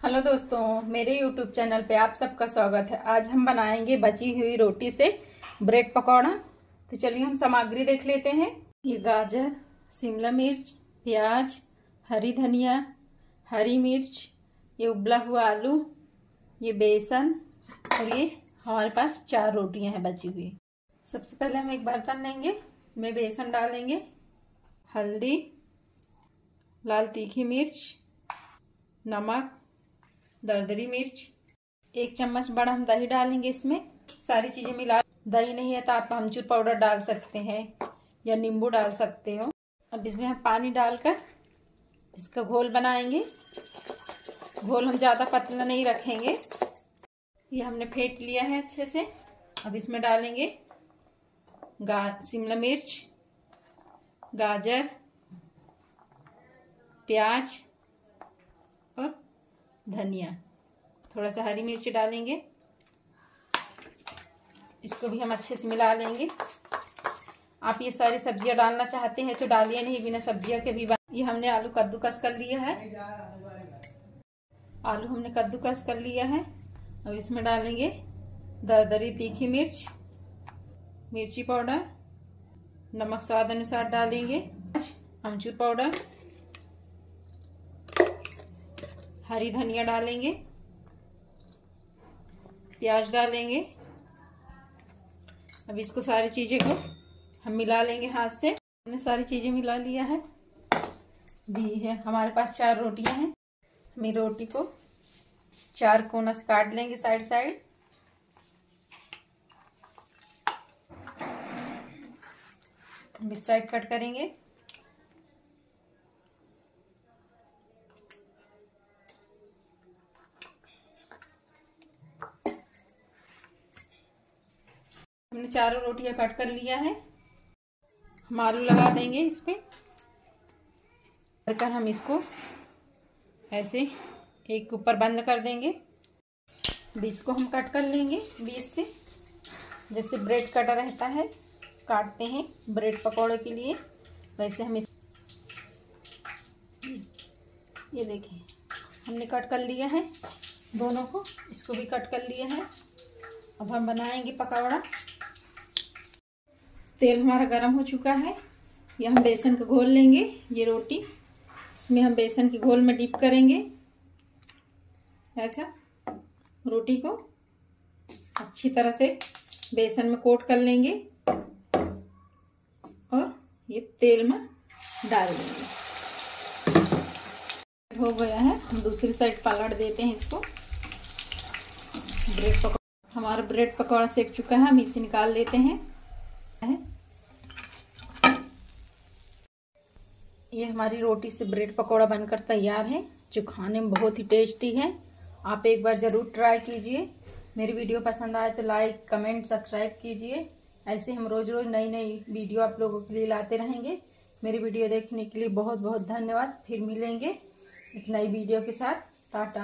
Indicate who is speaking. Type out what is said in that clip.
Speaker 1: Hello दोस्तों, मेरे YouTube channel पे आप सबका स्वागत है। आज हम बनाएंगे बची हुई रोटी से ब्रेड पकौड़ा। तो चलिए हम सामग्री देख लेते हैं। ये गाजर, शिमला मिर्च, प्याज, हरी धनिया, हरी मिर्च, ये उबला हुआ आलू, ये बेसन और ये हमारे पास 4 रोटियां हैं बची हुई। सबसे पहले हम एक बर्तन लेंगे, इसमें बेसन डालेंगे, हल्दी, लाल तीखी मिर्च, नमक, दरदरी मिर्च, 1 चम्मच बड़ा हम दही डालेंगे। इसमें सारी चीजें मिला। दही नहीं है तो आप अमचूर पाउडर डाल सकते हैं या नींबू डाल सकते हो। अब इसमें हम पानी डालकर इसका घोल बनाएंगे। घोल हम ज्यादा पतला नहीं रखेंगे। ये हमने फेंट लिया है अच्छे से। अब इसमें डालेंगे शिमला मिर्च, गाजर, प्याज और धनिया, थोड़ा सा हरी मिर्च डालेंगे। इसको भी हम अच्छे से मिला लेंगे। आप ये सारी सब्जियां डालना चाहते हैं तो डालिए, नहीं बिना सब्जियों के भी ये हमने आलू कद्दूकस कर लिया है। आलू हमने कद्दूकस कर लिया है। अब इसमें डालेंगे दरदरी तीखी मिर्च, मिर्ची पाउडर, नमक स्वाद अनुसार डालेंगे, अमचूर पाउडर, हरी धनिया डालेंगे, प्याज डालेंगे। अब इसको सारी चीजें को हम मिला लेंगे हाथ से। हमने सारी चीजें मिला लिया है। भी है हमारे पास 4 रोटियां हैं। हम रोटी को 4 कोना से काट लेंगे, साइड साइड। हम इस साइड कट करेंगे। हमने 4 रोटियां कट कर लिया है। हम आलू लगा देंगे इस पे। कर हम इसको ऐसे एक ऊपर बंद कर देंगे। बीच को हम कट कर लेंगे बीच से, जैसे ब्रेड कटर रहता है, काटते हैं ब्रेड पकौड़े के लिए, वैसे हम ये देखें हमने कट कर लिया है दोनों को। इसको भी कट कर लिया है। अब हम बनाएंगे पकौड़ा। तेल हमारा गर्म हो चुका है। ये हम बेसन का घोल लेंगे। ये रोटी इसमें हम बेसन के घोल में डिप करेंगे। ऐसा रोटी को अच्छी तरह से बेसन में कोट कर लेंगे और ये तेल में डाल देंगे। हो गया है। हम दूसरी साइड पलट देते हैं इसको। ब्रेड पकौड़ा, हमारा ब्रेड पकौड़ा सेक चुका है। हम इसे निकाल लेते हैं। ये हमारी रोटी से ब्रेड पकौड़ा बनकर तैयार है, जो खाने में बहुत ही टेस्टी है। आप एक बार जरूर ट्राई कीजिए। मेरी वीडियो पसंद आए तो लाइक, कमेंट, सब्सक्राइब कीजिए। ऐसे हम रोज रोज नई नई वीडियो आप लोगों के लिए लाते रहेंगे। मेरी वीडियो देखने के लिए बहुत बहुत धन्यवाद। फिर मिलेंगे एक नई वीडियो के साथ। टाटा।